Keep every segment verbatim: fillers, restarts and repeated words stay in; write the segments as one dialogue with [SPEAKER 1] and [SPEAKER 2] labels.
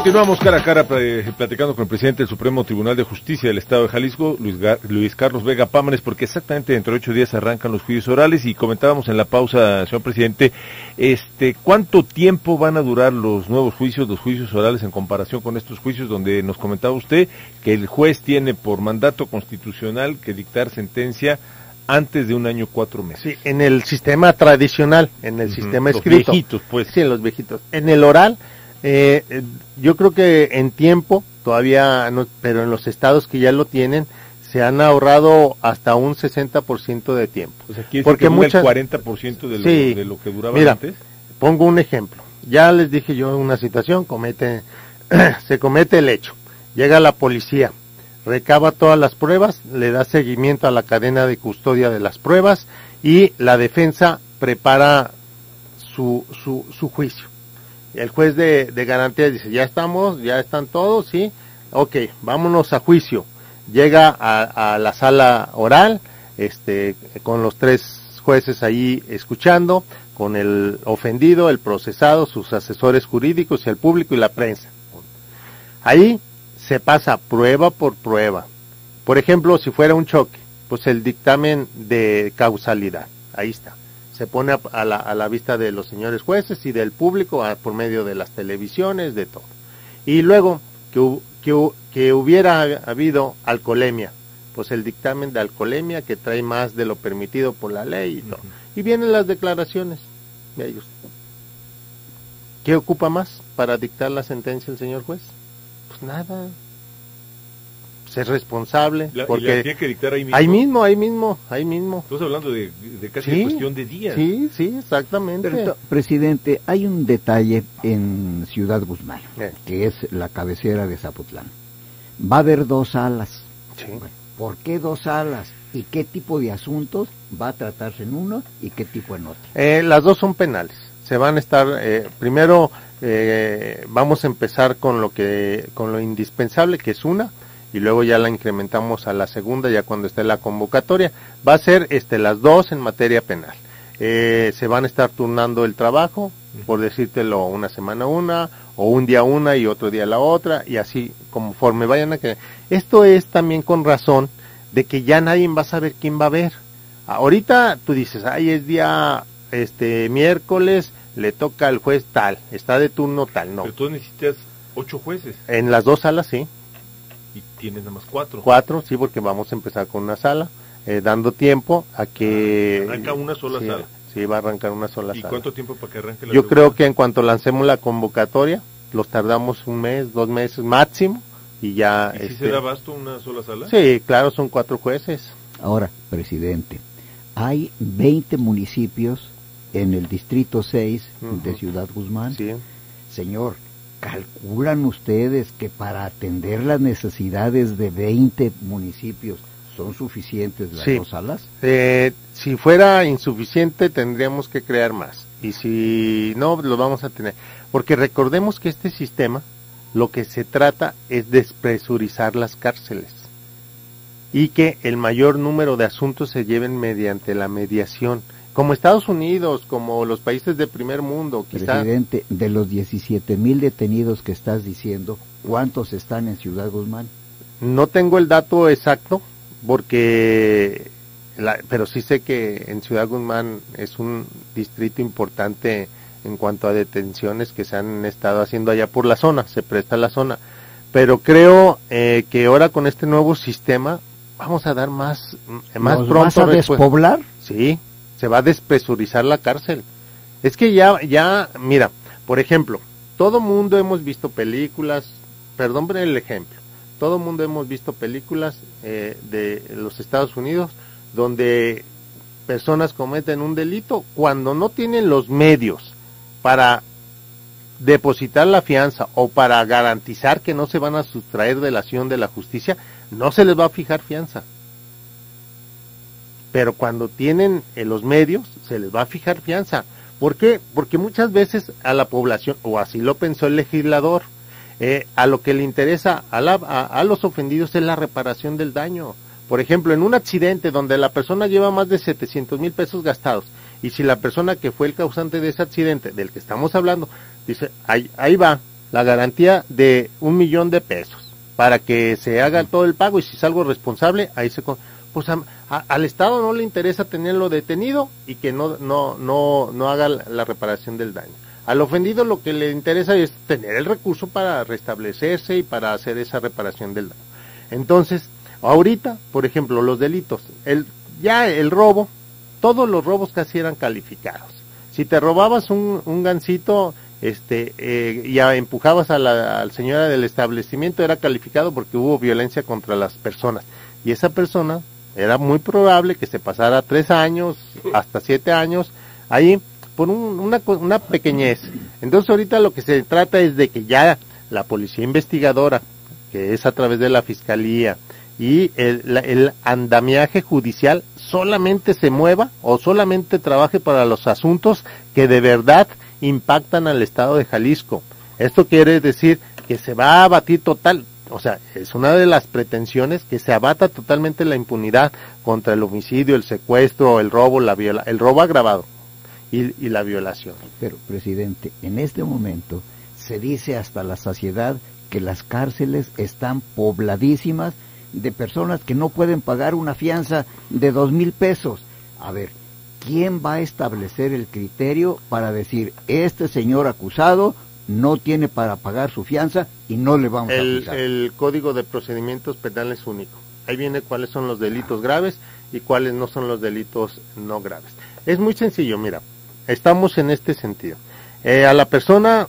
[SPEAKER 1] Continuamos cara a cara platicando con el presidente del Supremo Tribunal de Justicia del Estado de Jalisco, Luis, Gar Luis Carlos Vega Pámanes, porque exactamente dentro de ocho días arrancan los juicios orales y comentábamos en la pausa, señor presidente, este, ¿cuánto tiempo van a durar los nuevos juicios, los juicios orales en comparación con estos juicios donde nos comentaba usted que el juez tiene por mandato constitucional que dictar sentencia antes de un año cuatro meses?
[SPEAKER 2] Sí, en el sistema tradicional, en el uh-huh. sistema escrito.
[SPEAKER 1] Los viejitos, pues.
[SPEAKER 2] Sí, en los viejitos. En el oral, eh, yo creo que en tiempo, todavía no, pero en los estados que ya lo tienen, se han ahorrado hasta un sesenta por ciento de tiempo.
[SPEAKER 1] O sea, ¿quiere
[SPEAKER 2] porque
[SPEAKER 1] decir que
[SPEAKER 2] muchas...
[SPEAKER 1] el cuarenta por ciento de lo,
[SPEAKER 2] sí,
[SPEAKER 1] de lo que duraba
[SPEAKER 2] mira,
[SPEAKER 1] antes?
[SPEAKER 2] Pongo un ejemplo. Ya les dije yo una situación, comete, se comete el hecho. Llega la policía, recaba todas las pruebas, le da seguimiento a la cadena de custodia de las pruebas y la defensa prepara su, su, su juicio. El juez de, de garantía dice, ya estamos, ya están todos, sí, ok, vámonos a juicio. Llega a, a la sala oral, este, con los tres jueces ahí escuchando, con el ofendido, el procesado, sus asesores jurídicos y el público y la prensa. Ahí se pasa prueba por prueba. Por ejemplo, si fuera un choque, pues el dictamen de causalidad, ahí está. Se pone a, a, la, a la vista de los señores jueces y del público a, por medio de las televisiones, de todo. Y luego, que, que, que hubiera habido alcoholemia, pues el dictamen de alcoholemia que trae más de lo permitido por la ley y todo. Uh-huh. Y vienen las declaraciones de ellos. ¿Qué ocupa más para dictar la sentencia el señor juez? Pues nada. Ser responsable,
[SPEAKER 1] la,
[SPEAKER 2] porque
[SPEAKER 1] y la tiene que dictar ahí mismo.
[SPEAKER 2] Ahí mismo, ahí mismo, ahí mismo.
[SPEAKER 1] Estás hablando de, de casi
[SPEAKER 2] sí,
[SPEAKER 1] cuestión de días.
[SPEAKER 2] Sí, sí, exactamente.
[SPEAKER 3] Pero, presidente, hay un detalle en Ciudad Guzmán, eh. que es la cabecera de Zapotlán. Va a haber dos salas.
[SPEAKER 2] Sí.
[SPEAKER 3] Bueno, ¿por qué dos salas? ¿Y qué tipo de asuntos va a tratarse en uno y qué tipo en otro?
[SPEAKER 2] Eh, las dos son penales. Se van a estar, eh, primero eh, vamos a empezar con lo que, con lo indispensable, que es una, y luego ya la incrementamos a la segunda, ya cuando esté la convocatoria. Va a ser este las dos en materia penal. Eh, se van a estar turnando el trabajo, por decírtelo, una semana una, o un día una y otro día la otra, y así conforme vayan a que. Esto es también con razón de que ya nadie va a saber quién va a ver. Ahorita tú dices, ay, es día este miércoles, le toca al juez tal, está de turno tal, no.
[SPEAKER 1] Pero tú necesitas ocho jueces.
[SPEAKER 2] En las dos salas, sí.
[SPEAKER 1] Y tienes nada más cuatro.
[SPEAKER 2] Cuatro, sí, porque vamos a empezar con una sala, eh, dando tiempo a que...
[SPEAKER 1] Arranca una sola
[SPEAKER 2] sí,
[SPEAKER 1] sala.
[SPEAKER 2] Sí, va a arrancar una sola
[SPEAKER 1] ¿Y
[SPEAKER 2] sala.
[SPEAKER 1] ¿Y cuánto tiempo para que arranque la
[SPEAKER 2] Yo
[SPEAKER 1] segunda?
[SPEAKER 2] creo que en cuanto lancemos la convocatoria, los tardamos un mes, dos meses máximo, y ya...
[SPEAKER 1] ¿Y
[SPEAKER 2] este...
[SPEAKER 1] si se da abasto una sola sala?
[SPEAKER 2] Sí, claro, son cuatro jueces.
[SPEAKER 3] Ahora, presidente, hay veinte municipios en el distrito seis uh-huh. de Ciudad Guzmán.
[SPEAKER 2] Sí.
[SPEAKER 3] Señor, ¿calculan ustedes que para atender las necesidades de veinte municipios son suficientes las
[SPEAKER 2] sí.
[SPEAKER 3] dos salas?
[SPEAKER 2] Eh, si fuera insuficiente tendríamos que crear más, y si no, lo vamos a tener, porque recordemos que este sistema lo que se trata es despresurizar las cárceles y que el mayor número de asuntos se lleven mediante la mediación, como Estados Unidos, como los países de primer mundo. Quizá.
[SPEAKER 3] Presidente, de los diecisiete mil detenidos que estás diciendo, ¿cuántos están en Ciudad Guzmán?
[SPEAKER 2] No tengo el dato exacto, porque la, pero sí sé que en Ciudad Guzmán es un distrito importante en cuanto a detenciones que se han estado haciendo allá por la zona, se presta la zona, pero creo eh, que ahora con este nuevo sistema vamos a dar más, más
[SPEAKER 3] ¿Nos
[SPEAKER 2] pronto.
[SPEAKER 3] vas a despoblar?
[SPEAKER 2] Sí, se va a despresurizar la cárcel. Es que ya, ya, mira, por ejemplo, todo mundo hemos visto películas, perdón por el ejemplo, todo mundo hemos visto películas eh, de los Estados Unidos donde personas cometen un delito cuando no tienen los medios para depositar la fianza o para garantizar que no se van a sustraer de la acción de la justicia, no se les va a fijar fianza. Pero cuando tienen eh, los medios, se les va a fijar fianza. ¿Por qué? Porque muchas veces a la población, o así lo pensó el legislador, eh, a lo que le interesa a, la, a, a los ofendidos es la reparación del daño. Por ejemplo, en un accidente donde la persona lleva más de setecientos mil pesos gastados, y si la persona que fue el causante de ese accidente, del que estamos hablando, dice, ahí, ahí va, la garantía de un millón de pesos para que se haga todo el pago y si salgo responsable, ahí se... Pues a, a, al Estado no le interesa tenerlo detenido y que no, no, no, no haga la, la reparación del daño. Al ofendido lo que le interesa es tener el recurso para restablecerse y para hacer esa reparación del daño. Entonces, ahorita, por ejemplo, los delitos, el, ya el robo, todos los robos casi eran calificados. Si te robabas un, un gansito, este, eh, y a, empujabas a la, a la señora del establecimiento, era calificado porque hubo violencia contra las personas. Y esa persona, era muy probable que se pasara tres años, hasta siete años, ahí, por un, una, una pequeñez. Entonces ahorita lo que se trata es de que ya la policía investigadora, que es a través de la fiscalía, y el, la, el andamiaje judicial solamente se mueva o solamente trabaje para los asuntos que de verdad impactan al Estado de Jalisco. Esto quiere decir que se va a abatir total, o sea, es una de las pretensiones que se abata totalmente la impunidad contra el homicidio, el secuestro, el robo, la viola, el robo agravado y, y la violación.
[SPEAKER 3] Pero, presidente, en este momento se dice hasta la saciedad que las cárceles están pobladísimas de personas que no pueden pagar una fianza de dos mil pesos. A ver, ¿quién va a establecer el criterio para decir, este señor acusado no tiene para pagar su fianza y no le vamos
[SPEAKER 2] el,
[SPEAKER 3] a acusar?
[SPEAKER 2] El Código de Procedimientos Penales es único. Ahí viene cuáles son los delitos graves y cuáles no son los delitos no graves. Es muy sencillo, mira, estamos en este sentido. Eh, a la persona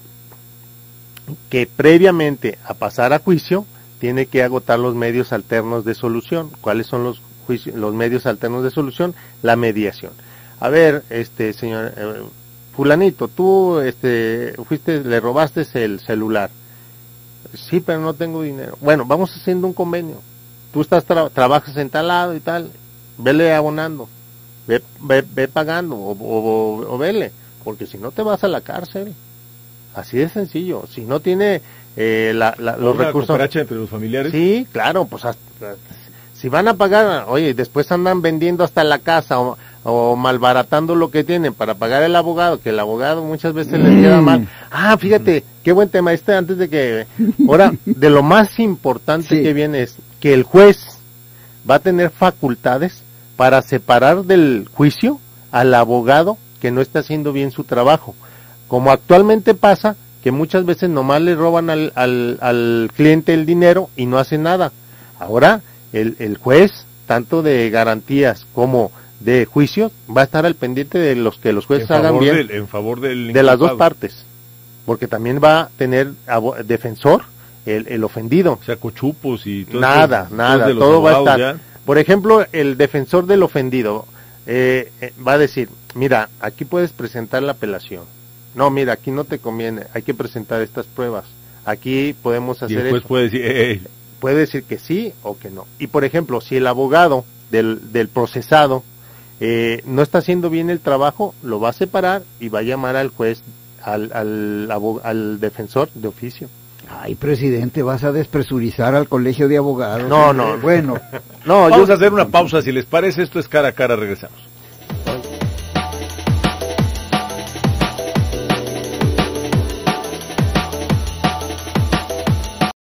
[SPEAKER 2] que previamente a pasar a juicio tiene que agotar los medios alternos de solución. ¿Cuáles son los juicios, los medios alternos de solución? La mediación. A ver, este señor eh, fulanito, tú este fuiste, le robaste el celular. Sí, pero no tengo dinero. Bueno, vamos haciendo un convenio. Tú estás tra trabajas en tal lado y tal, vele abonando, ve, ve, ve pagando o, o, o vele, porque si no te vas a la cárcel. Así de sencillo. Si no tiene eh, la, la, los
[SPEAKER 1] ¿Una
[SPEAKER 2] recursos
[SPEAKER 1] cooperacha entre los familiares?
[SPEAKER 2] Sí, claro, pues hasta, si van a pagar, oye, después andan vendiendo hasta la casa o, o malbaratando lo que tienen para pagar el abogado, que el abogado muchas veces les queda mal. Ah, fíjate, qué buen tema este antes de que... Ahora, de lo más importante sí. que viene es que el juez va a tener facultades para separar del juicio al abogado que no está haciendo bien su trabajo. Como actualmente pasa, que muchas veces nomás le roban al, al, al cliente el dinero y no hace nada. Ahora, el, el juez, tanto de garantías como de juicios, va a estar al pendiente de los que los jueces hagan bien.
[SPEAKER 1] Del, en favor del
[SPEAKER 2] de las dos partes. Porque también va a tener defensor, el, el ofendido.
[SPEAKER 1] O sea, cochupos y todo.
[SPEAKER 2] Nada,
[SPEAKER 1] eso,
[SPEAKER 2] nada, todo va a estar.
[SPEAKER 1] Ya.
[SPEAKER 2] Por ejemplo, el defensor del ofendido eh, eh, va a decir, mira, aquí puedes presentar la apelación. No, mira, aquí no te conviene, hay que presentar estas pruebas. Aquí podemos hacer eso.
[SPEAKER 1] Y después puede decir, hey.
[SPEAKER 2] Puede decir que sí o que no. Y por ejemplo, si el abogado del, del procesado eh, no está haciendo bien el trabajo, lo va a separar y va a llamar al juez, al, al, al, al defensor de oficio.
[SPEAKER 3] Ay, presidente, vas a despresurizar al colegio de abogados.
[SPEAKER 2] No, no.
[SPEAKER 3] Bueno.
[SPEAKER 1] No, vamos yo... a hacer una pausa, si les parece, esto es Cara a Cara, regresamos.